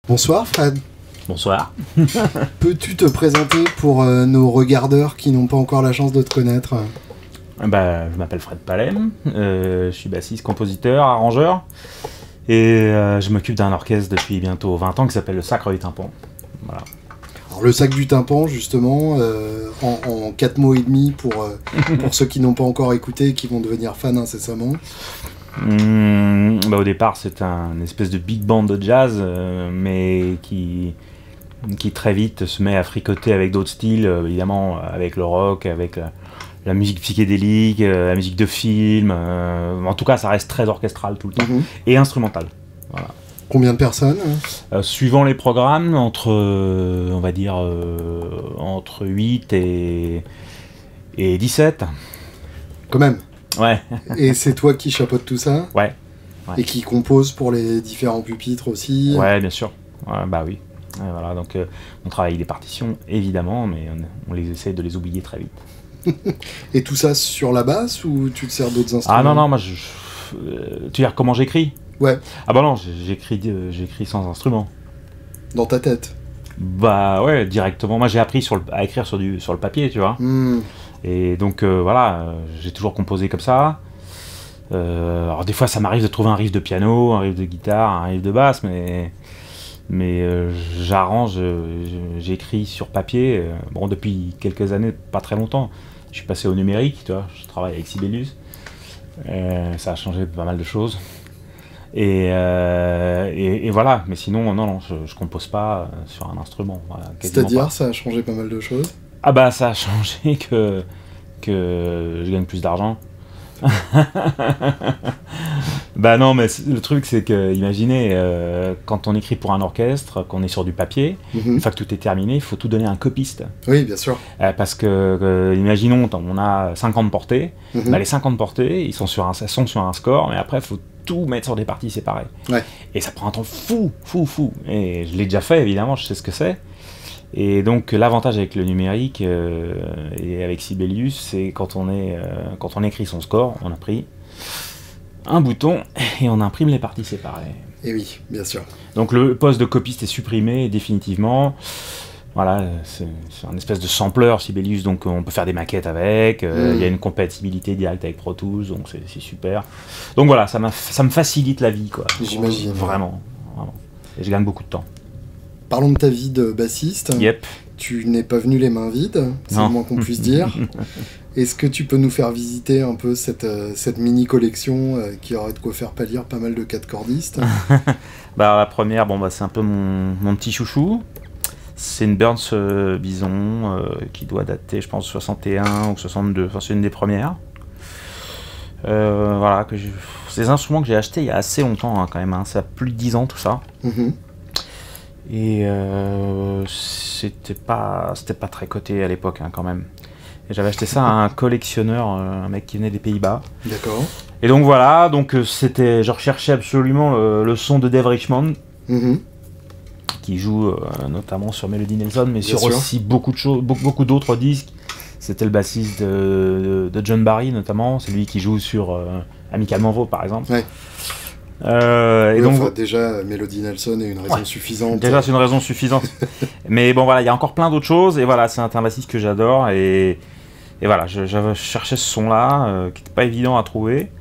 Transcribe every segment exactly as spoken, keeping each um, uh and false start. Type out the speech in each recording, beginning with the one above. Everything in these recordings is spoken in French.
Bonsoir Fred. Bonsoir. Peux-tu te présenter pour euh, nos regardeurs qui n'ont pas encore la chance de te connaître? Bah, je m'appelle Fred Palem, euh, je suis bassiste, compositeur, arrangeur, et euh, je m'occupe d'un orchestre depuis bientôt vingt ans qui s'appelle le Sacre du Tympan. Voilà. Alors, le Sac du Tympan, justement, euh, en, en quatre mots et demi pour, euh, pour ceux qui n'ont pas encore écouté et qui vont devenir fans incessamment. Mmh, bah, au départ, c'est un une espèce de big band de jazz, euh, mais qui, qui très vite se met à fricoter avec d'autres styles, euh, évidemment avec le rock, avec la, la musique psychédélique, euh, la musique de film. Euh, en tout cas, ça reste très orchestral tout le temps, Mmh. et instrumental. Voilà. Combien de personnes? Euh, suivant les programmes, entre, euh, on va dire, euh, entre huit et, et dix-sept. Quand même. Ouais, Et c'est toi qui chapeaute tout ça? ouais, Et qui compose pour les différents pupitres aussi? ouais, bien sûr. Ouais, bah oui. Ouais, voilà, donc euh, on travaille des partitions, évidemment, mais on, on les essaie de les oublier très vite. Et tout ça sur la basse ou tu te sers d'autres instruments? Ah non, non, moi, je, je- euh, tu veux dire comment j'écris? Ouais, Ah bah non, j'ai- j'écris euh, j'écris sans instrument. dans ta tête. Bah ouais, directement. Moi, j'ai appris sur le, à écrire sur, du, sur le papier, tu vois. Hmm. Et donc euh, voilà, euh, j'ai toujours composé comme ça. Euh, alors des fois ça m'arrive de trouver un riff de piano, un riff de guitare, un riff de basse, mais, mais euh, j'arrange, euh, j'écris sur papier. Euh, bon, depuis quelques années, pas très longtemps, je suis passé au numérique, tu vois, je travaille avec Sibelius. Euh, ça a changé pas mal de choses. Et, euh, et, et voilà, mais sinon, non, non, je, je compose pas euh, sur un instrument. Voilà, quasiment C'est-à-dire, pas. ça a changé pas mal de choses. Ah bah ça a changé que, que je gagne plus d'argent. Bah non, mais c- le truc c'est que, imaginez, euh, quand on écrit pour un orchestre, qu'on est sur du papier, Mhm. une fois que tout est terminé, il faut tout donner à un copiste. Oui, bien sûr. Euh, parce que, euh, imaginons, on a cinquante portées, Mhm. bah, les cinquante portées, ils sont sur un, sont sur un score, mais après il faut tout mettre sur des parties séparées. Ouais. Et ça prend un temps fou, fou, fou. Et je l'ai déjà fait, évidemment, je sais ce que c'est. Et donc l'avantage avec le numérique euh, et avec Sibelius, c'est quand on est euh, quand on écrit son score, on a pris un bouton et on imprime les parties séparées. Et oui, bien sûr. Donc le poste de copiste est supprimé définitivement. Voilà, c'est c'est un espèce de sampler Sibelius, donc on peut faire des maquettes avec. euh, Il Mm. y a une compatibilité directe avec Pro Tools, donc c'est c'est super. Donc voilà, ça, m'a- ça me facilite la vie, quoi. J'imagine. Vraiment, vraiment. Et je gagne beaucoup de temps. Parlons de ta vie de bassiste. Yep. Tu n'es pas venu les mains vides, c'est Non. le moins qu'on puisse dire. Est-ce que tu peux nous faire visiter un peu cette, euh, cette mini-collection euh, qui aurait de quoi faire pâlir pas mal de quatre-cordistes? Bah, la première, bon, bah, c'est un peu mon, mon petit chouchou. C'est une Burns euh, Bison euh, qui doit dater, je pense, soixante et un ou soixante-deux. Enfin, c'est une des premières. Euh, voilà, que j'ai- c'est des instruments que j'ai achetés il y a assez longtemps, hein, quand même. Hein. Ça a plus de dix ans, tout ça. Mhm. Et euh, c'était pas, c'était pas très coté à l'époque, hein, quand même. Et j'avais acheté ça à un collectionneur, euh, un mec qui venait des Pays-Bas. D'accord. Et donc voilà, donc euh, c'était, je recherchais absolument le, le son de Dave Richmond, Mhm. qui joue euh, notamment sur Melody Nelson, mais Bien sur sûr. aussi beaucoup de choses, beaucoup, beaucoup d'autres disques. C'était le bassiste de, de John Barry notamment, c'est lui qui joue sur euh, Amicalement Vôtre par exemple. Ouais. Euh, et Oui, donc enfin, déjà, Melody Nelson est une raison Ouais. suffisante. déjà c'est une raison suffisante. Mais bon voilà, il y a encore plein d'autres choses et voilà, c'est un, un bassiste que j'adore et, et voilà, je, je cherchais ce son-là euh, qui n'était pas évident à trouver.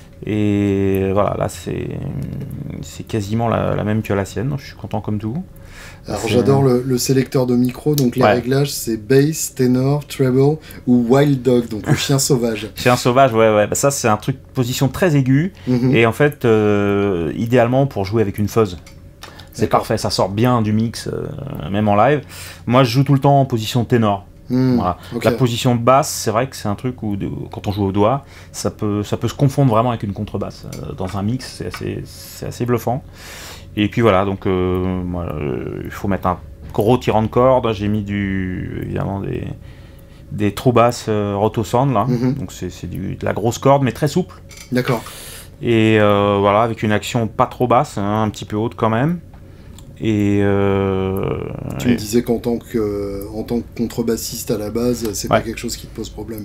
Et voilà, là c'est c'est quasiment la, la même que la sienne, je suis content comme tout. Alors C'est- j'adore le, le sélecteur de micro, donc les Ouais. réglages c'est bass, tenor, treble ou wild dog, donc le chien sauvage. Chien sauvage, ouais, ouais, bah ça c'est un truc position très aiguë. Mhm. Et en fait, euh, idéalement pour jouer avec une fuzz. C'est D'accord. parfait, ça sort bien du mix, euh, même en live. Moi, je joue tout le temps en position ténor. Hmm, Voilà. ok. La position basse, c'est vrai que c'est un truc où, de- quand on joue au doigt, ça peut, ça peut se confondre vraiment avec une contrebasse. Euh, dans un mix, c'est assez, c'est assez bluffant. Et puis voilà, donc euh, moi, euh, il faut mettre un gros tirant de corde. J'ai mis du, évidemment des, des trous basses euh, Rotosound là. Mhm. Donc c'est c'est du- de la grosse corde, mais très souple. D'accord. Et euh, voilà, avec une action pas trop basse, hein, un petit peu haute quand même. Et, euh, Tu et- me disais qu'en tant que, en tant que contrebassiste à la base, c'est pas Ouais. quelque chose qui te pose problème.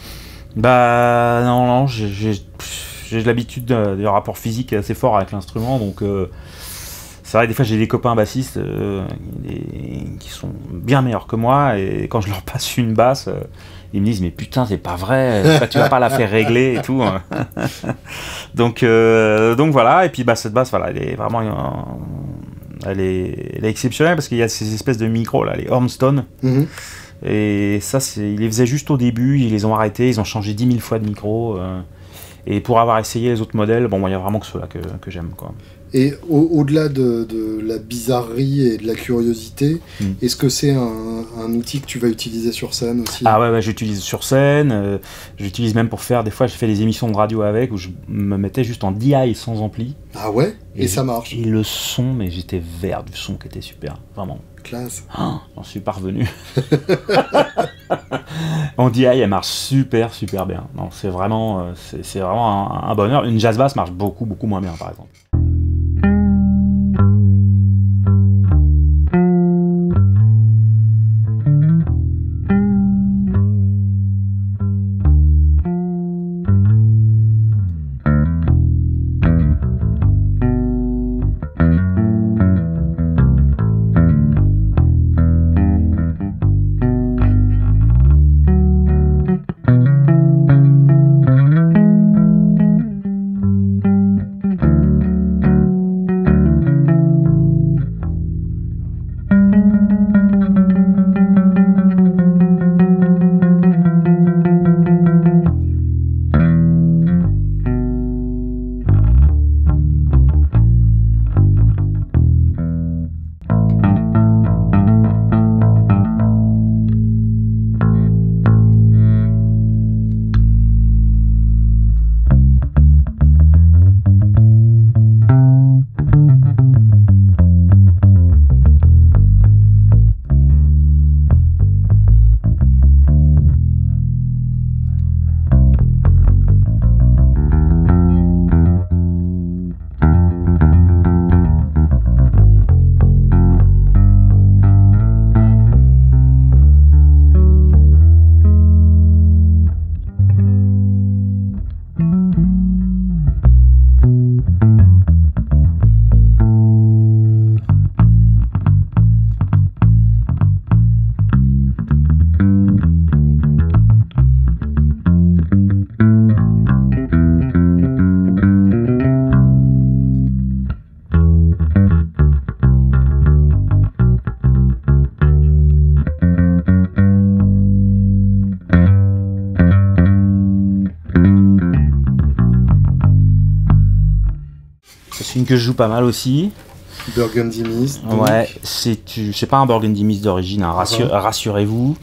bah non, non, j'ai- j'ai j'ai l'habitude de- du rapport physique assez fort avec l'instrument, donc euh, c'est vrai, des fois j'ai des copains bassistes euh, des, qui sont bien meilleurs que moi, et quand je leur passe une basse, euh, ils me disent mais putain c'est pas vrai, tu vas pas la faire régler et tout. donc, euh, donc voilà, et puis bah, cette basse, voilà, elle est vraiment... Euh, elle, est, elle est exceptionnelle parce qu'il y a ces espèces de micros là, les Ormstone. Mm-hmm. Et ça, c'est, ils les faisaient juste au début, ils les ont arrêtés, ils ont changé dix mille fois de micro. Euh, et pour avoir essayé les autres modèles, bon, il y a vraiment que ceux-là que, que j'aime, quoi. Et au- au-delà de, de la bizarrerie et de la curiosité, mm. est-ce que c'est un, un outil que tu vas utiliser sur scène aussi? Ah ouais, ouais, j'utilise sur scène, euh, j'utilise même pour faire, des fois j'ai fait des émissions de radio avec, où je me mettais juste en D I sans ampli. Ah ouais? Et, et ça marche? Et le son, mais j'étais vert du son qui était super, vraiment. Classe. Oh, j'en suis parvenu. En D I, elle marche super, super bien. Non, c'est vraiment, c'est, c'est vraiment un, un bonheur. Une jazz bass marche beaucoup, beaucoup moins bien, par exemple. C'est une que je joue pas mal aussi. Burgundy Mist. Ouais, c'est, tu, c'est pas un Burgundy Mist d'origine, hein, rassure, ah. rassurez-vous.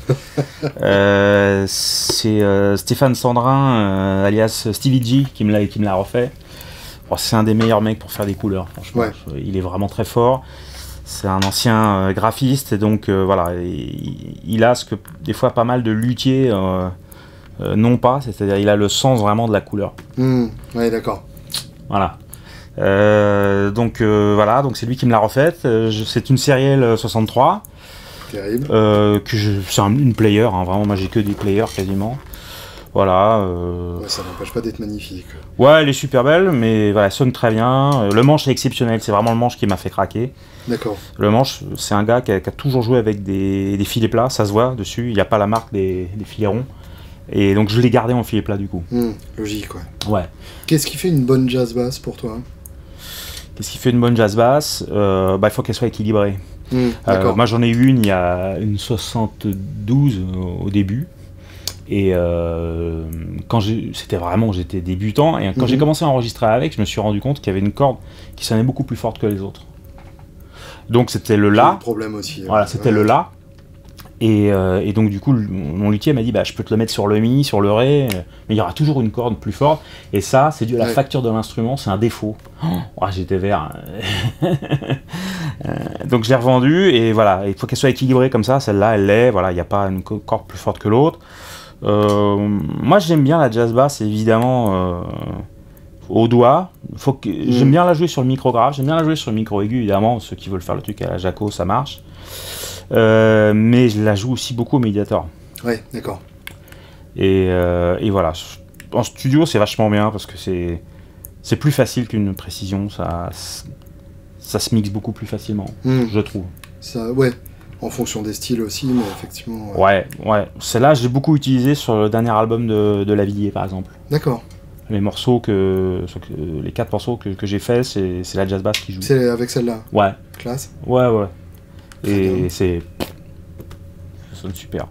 euh, c'est euh, Stéphane Sandrin, euh, alias Stevie G, qui me l'a, qui me l'a refait. Bon, c'est un des meilleurs mecs pour faire des couleurs, franchement. Ouais. Il est vraiment très fort. C'est un ancien euh, graphiste, et donc euh, voilà, il, il a ce que des fois pas mal de luthiers euh, euh, n'ont pas, c'est-à-dire il a le sens vraiment de la couleur. Mmh, ouais, d'accord. Voilà. Euh, donc euh, voilà, donc c'est lui qui me l'a refaite. Euh, je, c'est une Serial soixante-trois. Terrible. Euh, que je, c'est un, une player, hein, vraiment, moi j'ai que des players quasiment. Voilà. Euh... Ouais, ça n'empêche pas d'être magnifique. Ouais, elle est super belle, mais voilà, elle sonne très bien. Le manche est exceptionnel, c'est vraiment le manche qui m'a fait craquer. D'accord. Le manche, c'est un gars qui a, qui a toujours joué avec des, des filets plats, ça se voit dessus, il n'y a pas la marque des, des filets ronds. Et donc je l'ai gardé en filet plat du coup. Mmh, logique, quoi. Ouais. Qu'est-ce qui fait une bonne jazz bass pour toi? Qu'est-ce qui fait une bonne jazz bass? euh, bah, il faut qu'elle soit équilibrée. Mmh, euh, moi j'en ai eu une il y a une soixante-douze au, au début. Et euh, quand j'ai, c'était vraiment, j'étais débutant, et quand mmh. j'ai commencé à enregistrer avec, je me suis rendu compte qu'il y avait une corde qui sonnait beaucoup plus forte que les autres. Donc c'était le La. Le problème aussi. Voilà, c'était ouais. le La. Et, euh, et donc du coup, mon luthier m'a dit, bah, je peux te le mettre sur le Mi, sur le Ré, mais il y aura toujours une corde plus forte. Et ça, c'est dû à la ouais. facture de l'instrument, c'est un défaut. Oh, oh, j'étais vert. Donc je l'ai revendue, et voilà, il faut qu'elle soit équilibrée comme ça. Celle-là, elle l'est. Voilà, il n'y a pas une corde plus forte que l'autre. Euh, moi j'aime bien la jazz bass, évidemment euh, au doigt. Faut que, mmh. J'aime bien la jouer sur le micro grave, j'aime bien la jouer sur le micro aigu, évidemment, ceux qui veulent faire le truc à la Jaco, ça marche. Euh, mais je la joue aussi beaucoup au médiator. Ouais, d'accord. Et, euh, et voilà, en studio c'est vachement bien parce que c'est, c'est plus facile qu'une précision, ça, ça se mixe beaucoup plus facilement, Mm. je trouve. Ça, ouais, en fonction des styles aussi, mais effectivement. euh, Ouais, ouais. Celle-là, j'ai beaucoup utilisé sur le dernier album de, de Lavilliers, par exemple. D'accord. Les morceaux que, sur que- les quatre morceaux que, que j'ai fait, c'est c'est la jazz bass qui joue. C'est avec celle-là. Ouais, Classe. ouais, ouais. Très bien. Et c'est, ça sonne super.